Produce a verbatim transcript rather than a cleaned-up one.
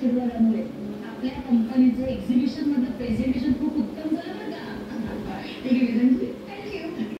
आशीर्वादामुळे आपल्या कंपनीचं एक्झिबिशन मधलं प्रेझेंटेशन खूप उत्तम झालं बरं का. ठीक आहे विधानजी,